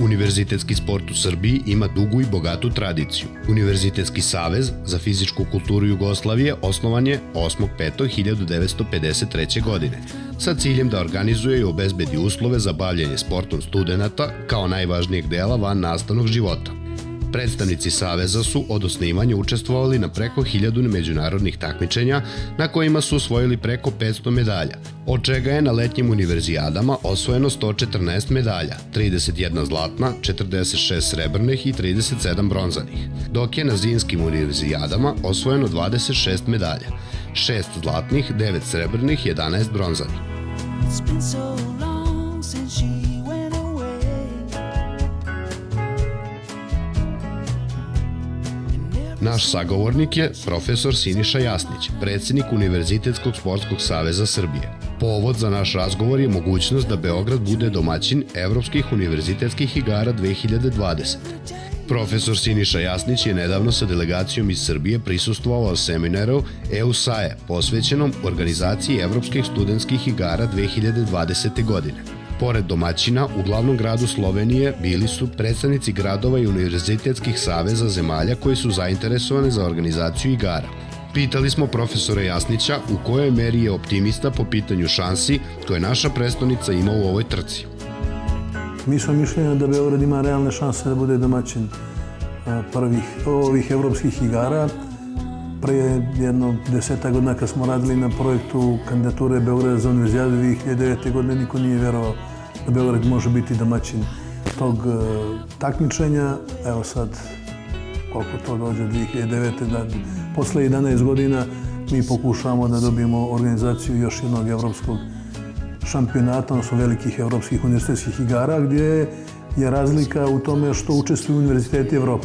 Univerzitetski sport u Srbiji ima dugu i bogatu tradiciju. Univerzitetski savez za fizičku kulturu Jugoslavije osnovan je 8.5.1953. godine sa ciljem da organizuje i obezbedi uslove za bavljenje sportom studenata kao najvažnijeg dela van nastavnog života. Predstavnici Saveza su od osnivanja učestvovali na preko 1000 međunarodnih takmičenja na kojima su osvojili preko 500 medalja, od čega je na letnjim univerzijadama osvojeno 114 medalja, 31 zlatna, 46 srebrnih i 37 bronzanih, dok je na zimskim univerzijadama osvojeno 26 medalja, 6 zlatnih, 9 srebrnih, 11 bronzanih. Naš sagovornik je profesor Siniša Jasnić, predsjednik Univerzitetskog sportskog saveza Srbije. Povod za naš razgovor je mogućnost da Beograd bude domaćin Evropskih univerzitetskih igara 2020. Profesor Siniša Jasnić je nedavno sa delegacijom iz Srbije prisustvovao seminaru EUSAE posvećenom organizaciji Evropskih studentskih igara 2020. godine. Pored domaćina, u glavnom gradu Slovenije bili su predstavnici gradova i univerzitetskih saveza zemalja koji su zainteresovani za organizaciju igara. Pitali smo profesora Jasnića u kojoj meri je optimista po pitanju šansi koje naša prestonica ima u ovoj trci. Mi smo mišljenja da Beograd ima realne šanse da bude domaćin ovih evropskih igara. Prije jedno 10 godina kad smo radili na projektu kandidature Beograda za univerzijadu 2009. godine, niko nije vjerovao da Beograd može biti domaćin tog takmičenja. Evo sad, koliko to dođe 2009. da posle 11 godina mi pokušavamo da dobijemo organizaciju još jednog evropskog šampionata, odnosno velikih evropskih univerzitetskih igara, gdje je razlika u tome što učestvuju univerziteti Evrope.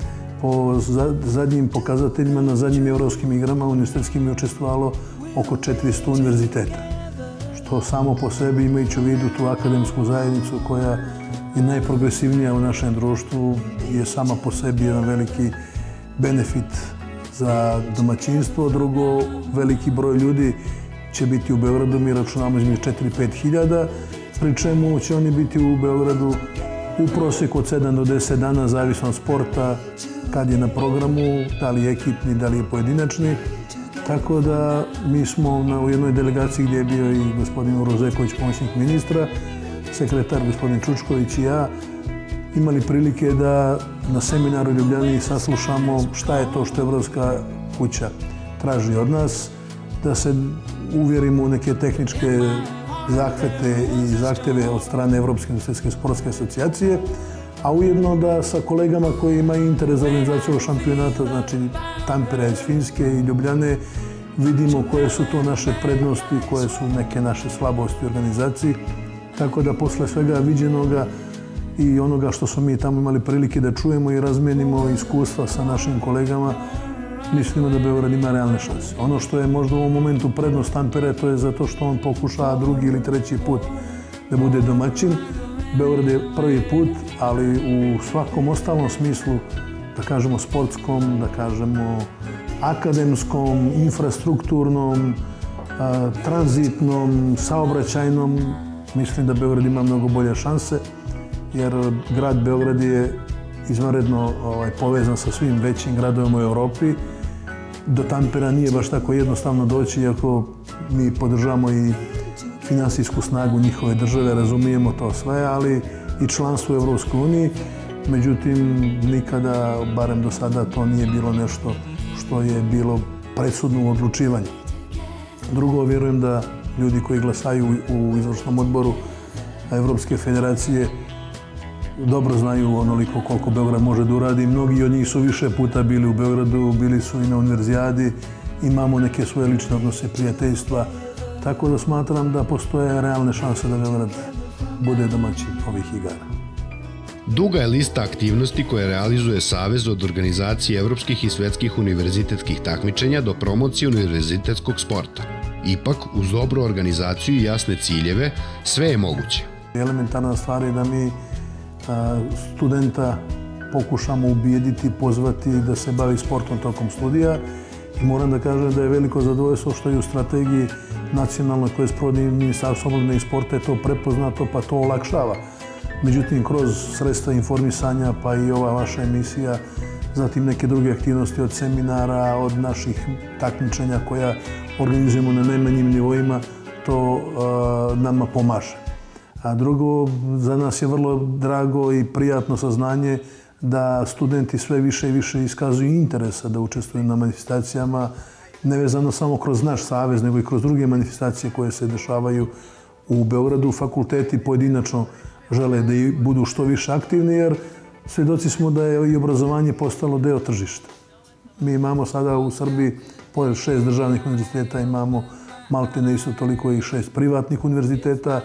Po zadnjim pokazateljima na zadnjim evropskim igrama univerzitetskim je učestvovalo oko 400 univerziteta, što samo po sebi, imajući u vidu tu akademsku zajednicu koja je najprogresivnija u našem društvu, je sama po sebi jedan veliki benefit za domaćinstvo. Drugo, veliki broj ljudi će biti u Beogradu, mi računamo između 4-5 hiljada, pri čemu će oni biti u Beogradu u prosjeku od 7 do 10 dana, zavisno od sporta, kad je na programu, da li je ekipni, da li je pojedinačni. Tako da mi smo u jednoj delegaciji gdje je bio i gospodin Urozeković, pomoćnik ministra, sekretar gospodin Čučković i ja, imali prilike da na seminaru u Ljubljani saslušamo šta je to što Evropska kuća traži od nas, da se uvjerimo u neke tehničke zahvate i zahtjeve od strane Evropske univerzitetske sportske asocijacije, a ujedno da sa kolegama koji imaju interes za organizaciju ovog šampionata, znači Tampera iz Finske i Ljubljane, vidimo koje su to naše prednosti, koje su neke naše slabosti u organizaciji. Tako da posle svega viđenoga i onoga što smo mi tamo imali prilike da čujemo i razmenimo iskustva sa našim kolegama, mislimo da Beograd ima realne šanse. Ono što je možda u ovom momentu prednost Tampere, to je zato što on pokuša drugi ili treći put da bude domaćin. Beograd je prvi put, ali u svakom ostalom smislu, da kažemo sportskom, da kažemo akademskom, infrastrukturnom, tranzitnom, saobraćajnom, mislim da Beograd ima mnogo bolje šanse, jer grad Beograd je izvanredno povezan sa svim većim gradovima u Evropi. Do Tampera nije baš tako jednostavno doći, iako mi podržavamo i finansijsku snagu njihove države, razumijemo to sve, ali i članstvo u Evropskoj uniji. Međutim, nikada, barem do sada, to nije bilo nešto što je bilo presudno u odlučivanju. Drugo, vjerujem da ljudi koji glasaju u izvršnom odboru Evropske federacije dobro znaju onoliko koliko Beograd može da uradi. Mnogi od njih su više puta bili u Beogradu, bili su i na univerzijadi, imamo neke svoje lične odnose, prijateljstva, tako da smatram da postoje realne šanse da Beograd bude domaćin ovih igara. Duga je lista aktivnosti koje realizuje Savez od organizacije evropskih i svetskih univerzitetskih takmičenja do promocije univerzitetskog sporta. Ipak, uz dobru organizaciju i jasne ciljeve, sve je moguće. Elementarna stvar je da mi studenta pokušamo ubijediti, pozvati da se bavi sportom tokom studija. I moram da kažem da je veliko zadovoljstvo što je u strategiji nacionalnoj koje sprovodi Ministarstvo omladine i sporta je to prepoznato, pa to olakšava Međutim, kroz sredstva informisanja, pa i ova vaša emisija, zatim neke druge aktivnosti od seminara, od naših takmičenja koja organizujemo na najmanjim nivoima, to nama pomaže. A drugo, za nas je vrlo drago i prijatno saznanje da studenti sve više i više iskazuju interesa da učestvuju na manifestacijama, nevezano samo kroz naš savez, nego i kroz druge manifestacije koje se dešavaju u Beogradu. Fakulteti pojedinačno žele da i budu što više aktivni, jer svjedoci smo da je i obrazovanje postalo deo tržišta. Mi imamo sada u Srbiji, pored 6 državnih univerziteta, imamo maltene isto toliko i 6 privatnih univerziteta.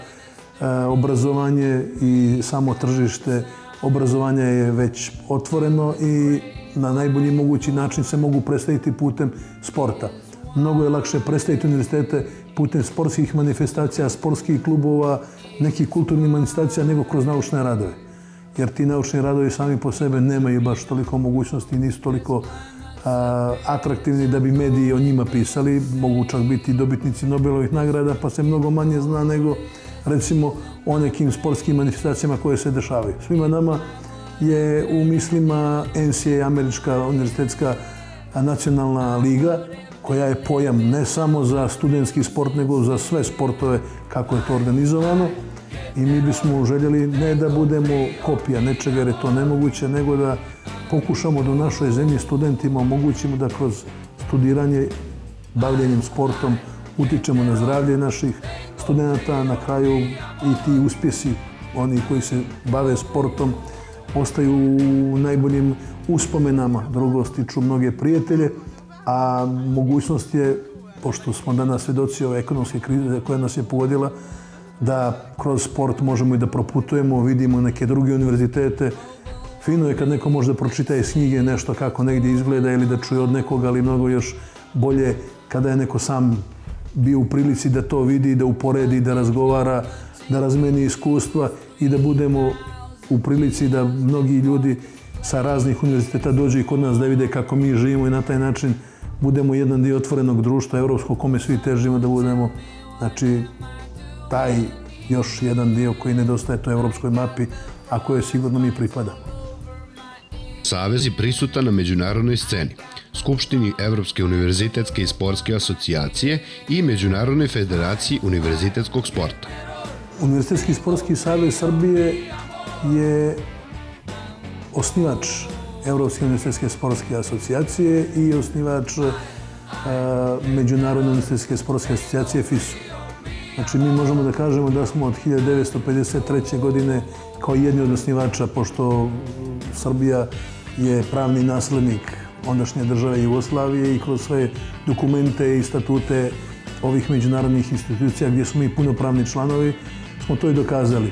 Obrazovanje i samo tržište obrazovanja je već otvoreno i na najbolji mogući način se mogu predstaviti putem sporta. Mnogo je lakše predstaviti univerzitete putem sportskih manifestacija, sportskih klubova, nekih kulturnih manifestacija nego kroz naučne radove. Jer ti naučni radovi sami po sebe nemaju baš toliko mogućnosti i nisu toliko atraktivni da bi mediji o njima pisali. Mogu čak biti dobitnici Nobelovih nagrada, pa se mnogo manje zna nego recimo o nekim sportskim manifestacijama koje se dešavaju. Svima nama je u mislima NCAA, Američka univerzitetska nacionalna liga, koja je pojam ne samo za studentski sport, nego za sve sportove kako je to organizovano. I mi bismo željeli ne da budemo kopija nečega jer je to nemoguće, nego da pokušamo da u našoj zemlji studentima omogućimo da kroz studiranje, bavljenjem sportom, utičemo na zdravlje naših studenta. Na kraju i ti uspjesi, oni koji se bave sportom, ostaju u najboljim uspomenama. Drugo, stiču mnoge prijatelje, a mogućnost je, pošto smo danas svjedoci ove ekonomske krize koja nas je pogodila, da kroz sport možemo i da proputujemo, vidimo neke druge univerzitete. Fino je kad neko može da pročita iz knjige nešto kako negdje izgleda ili da čuje od nekoga, ali mnogo još bolje kada je neko sam bio u prilici da to vidi, da uporedi, da razgovara, da razmeni iskustva i da budemo u prilici da mnogi ljudi sa raznih univerziteta dođu i kod nas da vide kako mi živimo i na taj način budemo jedan dio otvorenog društva evropskog kome svi težimo da budemo. Znači, taj još jedan dio koji nedostaje toj evropskoj mapi, a koje sigurno mi pripada. Savez je prisutan na međunarodnoj sceni, Skupštini Evropske univerzitetske i sportske asocijacije i Međunarodnoj federaciji univerzitetskog sporta. Univerzitetski sportski savez Srbije je osnivač Evropske univerzitetske sportske asocijacije i osnivač Međunarodne univerzitetske sportske asocijacije FISU. Znači, mi možemo da kažemo da smo od 1953. godine kao jedni od osnivača, pošto Srbija je pravni naslednik ondašnje države Jugoslavije i kroz sve dokumente i statute ovih međunarodnih institucija gdje smo mi punopravni članovi, smo to i dokazali.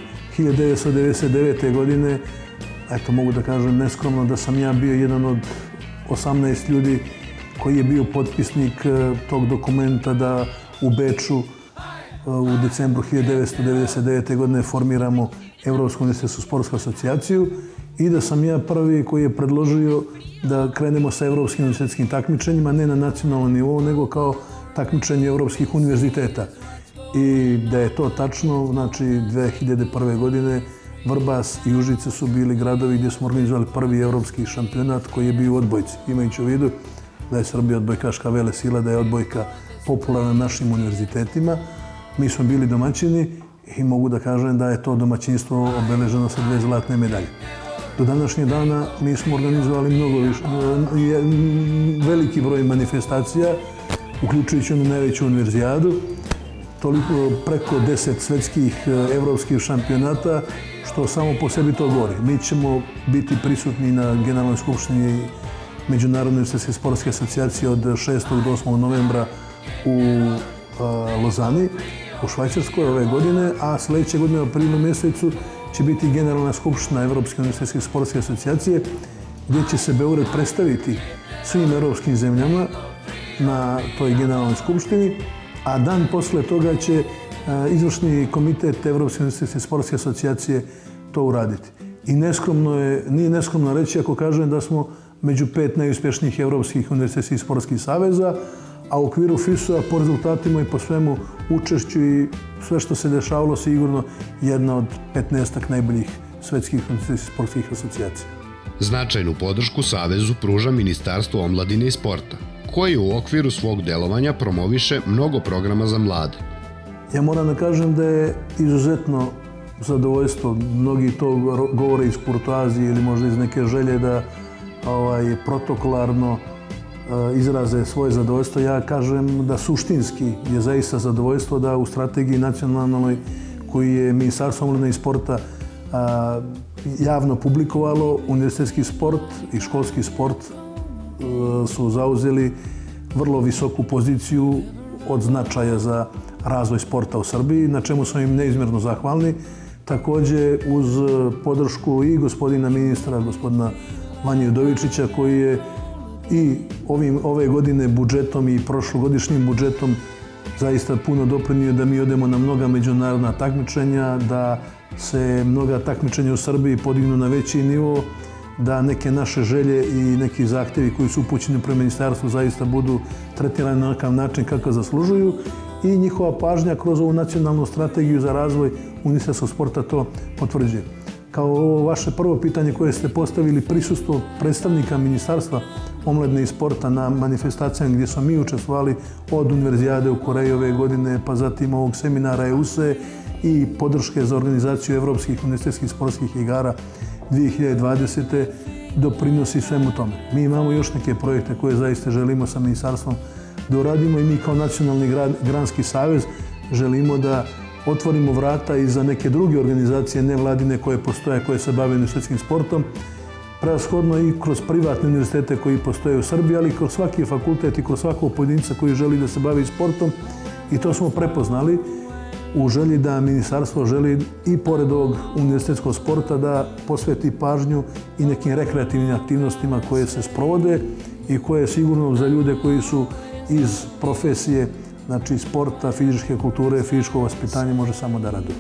1999. godine, eto mogu da kažem neskromno da sam ja bio jedan od 18 ljudi koji je bio potpisnik tog dokumenta da u Beču u decembru 1999. godine formiramo Evropsku univerzitetsku sportsku asocijaciju i da sam ja prvi koji je predložio da krenemo sa evropskim univerzitetskim takmičenjima, ne na nacionalnom nivou, nego kao takmičenje evropskih univerziteta. I da je to tačno, znači 2001. godine Vrbas i Užice su bili gradovi gdje smo organizovali prvi evropski šampionat koji je bio u odbojci. Imajući u vidu da je Srbija odbojkaška velesila, da je odbojka popularna na našim univerzitetima. Mi smo bili domaćini i mogu da kažem da je to domaćinstvo obeleženo sa 2 zlatne medalje. Do današnjeg dana mi smo organizovali veliki broj manifestacija, uključujući onu najveću univerzijadu, preko 10 svetskih evropskih šampionata, što samo po sebi to govori. Mi ćemo biti prisutni na Generalnoj skupštini Međunarodne univerzitetske sportske asocijacije od 6. do 8. novembra u Lozani, u Švajcarskoj ove godine, a sljedeće godine u aprilu mjesecu će biti Generalna skupština Evropske univerzitetske sportske asocijacije, gdje će se Beograd predstaviti svim evropskim zemljama na toj Generalnoj skupštini, a dan posle toga će izvršni komitet Evropske univerzitetske sportske asocijacije to uraditi. I nije neskromno reći ako kažem da smo među 5 najuspješnijih evropskih univerzitetskih sportskih saveza, a u okviru FISU-a po rezultatima i po svemu učešću i sve što se dešavalo sigurno jedna od 15 najboljih svetskih sportskih asocijacija. Značajnu podršku Savezu pruža Ministarstvo omladine i sporta, koji u okviru svog delovanja promoviše mnogo programa za mlade. Ja moram da kažem da je izuzetno zadovoljstvo, mnogi to govore iz kurtoazije ili možda iz neke želje da protokolarno izraze svoje zadovoljstvo. Ja kažem da suštinski je zaista zadovoljstvo da u strategiji nacionalnoj koju je Ministarstvo omladine i sporta javno publikovalo, univerzitetski sport i školski sport su zauzeli vrlo visoku poziciju od značaja za razvoj sporta u Srbiji, na čemu smo im neizmjerno zahvalni. Također uz podršku i gospodina ministra, gospodina Vanje Udovičića, koji je i ove godine budžetom i prošlogodišnjim budžetom zaista puno doprinio da mi odemo na mnoga međunarodna takmičenja, da se mnoga takmičenja u Srbiji podignu na veći nivo, da neke naše želje i neki zahtjevi koji su upućeni prema ministarstvu zaista budu tretirani na onakav način kako zaslužuju i njihova pažnja kroz ovu nacionalnu strategiju za razvoj univerzitetskog sporta to potvrđuje. Kao ovo vaše prvo pitanje koje ste postavili, prisustvo predstavnika Ministarstva omladine i sporta na manifestacijama gdje smo mi učestvovali od Univerzijade u Koreji ove godine, pa zatim ovog seminara EUSE i podrške za organizaciju Evropskih univerzitetskih sportskih igara 2020. doprinosi svemu tome. Mi imamo još neke projekte koje zaista želimo sa ministarstvom da uradimo i mi kao Nacionalni granski savez želimo da otvorimo vrata i za neke druge organizacije nevladine koje postoje, koje se bave univerzitetskim sportom, prevashodno i kroz privatne univerzitete koji postoje u Srbiji, ali i kroz svaki fakultet i kroz svakog pojedinca koji želi da se bavi sportom. I to smo prepoznali u želji da ministarstvo želi i pored ovog univerzitetskog sporta da posveti pažnju i nekim rekreativnim aktivnostima koje se sprovode i koje sigurno za ljude koji su iz profesije, znači sporta, fizičke kulture, fizičkog vaspitanja može samo da raduje.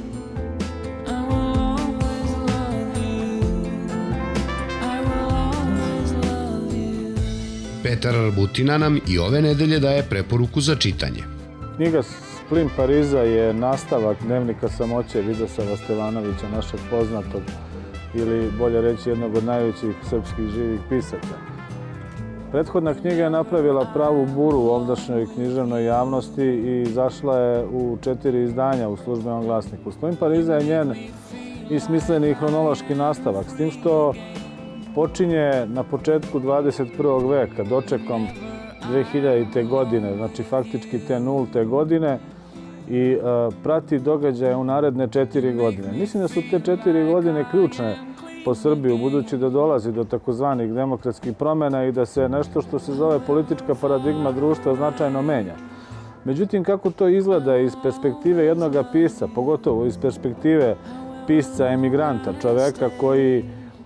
Petar Arbutina nam i ove nedelje daje preporuku za čitanje. Knjiga Splin Pariza je nastavak dnevnika samoće Vidoslava Stevanovića, našeg poznatog ili bolje reći jednog od najvećih srpskih živih pisaca. Prethodna knjiga je napravila pravu buru u ovdašnjoj književnoj javnosti i izašla je u 4 izdanja u Službenom glasniku. Splin Pariza je njen i smisleni i hronološki nastavak, s tim što počinje na početku 21. veka, dočekom 2000. godine, znači faktički te 0. godine i prati događaje u naredne 4 godine. Mislim da su te 4 godine ključne po Srbiju, budući da dolazi do takozvanih demokratskih promjena i da se nešto što se zove politička paradigma društva značajno menja. Međutim, kako to izgleda iz perspektive jednog pisca, pogotovo iz perspektive pisca emigranta, čoveka koji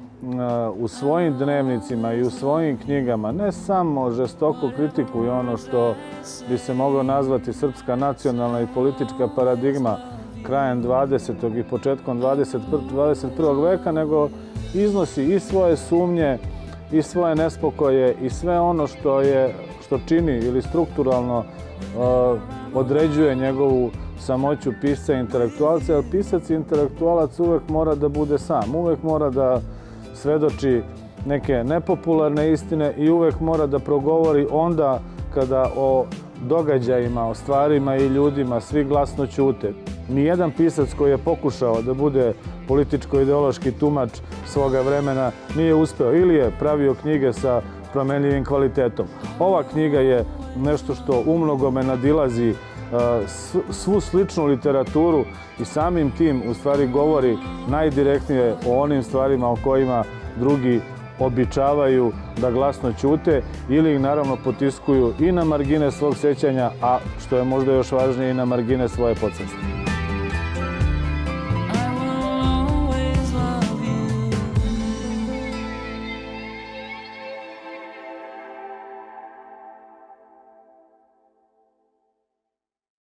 u svojim dnevnicima i u svojim knjigama ne samo žestoko kritikuje ono što bi se moglo nazvati srpska nacionalna i politička paradigma krajem 20. i početkom 21. veka, nego iznosi i svoje sumnje, i svoje nespokoje, i sve ono što čini ili strukturalno određuje njegovu samoću pisca i intelektualca, jer pisac i intelektualac uvek mora da bude sam, uvek mora da svedoči neke nepopularne istine i uvek mora da progovori onda kada o događajima, o stvarima i ljudima svi glasno ćute. Nijedan pisac koji je pokušao da bude političko-ideološki tumač svoga vremena nije uspeo ili je pravio knjige sa promenljivim kvalitetom. Ova knjiga je nešto što umnogome nadilazi svu sličnu literaturu i samim tim u stvari govori najdirektnije o onim stvarima o kojima drugi običavaju da glasno ćute ili ih naravno potiskuju i na margine svog sećanja, a što je možda još važnije i na margine svoje podsvesti.